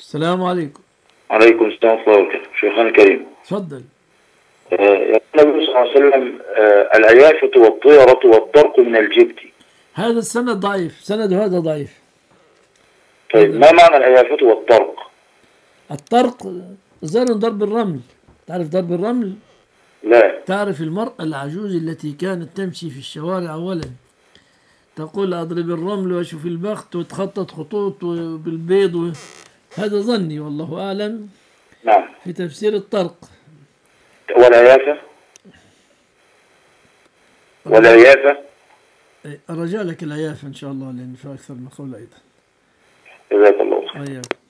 السلام عليكم. عليكم السلام ورحمة الله وبركاته. شيخنا الكريم، تفضل. يقول النبي صلى الله عليه وسلم: العيافة والطيرة والدرق من الجبت. هذا السند ضعيف، سند هذا ضعيف. طيب، ما معنى العيافة والدرق؟ الطرق زر ضرب الرمل. تعرف ضرب الرمل؟ لا. تعرف المرأة العجوز التي كانت تمشي في الشوارع أولا تقول أضرب الرمل وأشوف البخت وتخطط خطوط بالبيض هذا ظني والله أعلم نعم. في تفسير الطرق. والعيافة؟ والعيافة؟ أرجع لك العيافة إن شاء الله لأن في أكثر من قول أيضا. جزاك الله خير.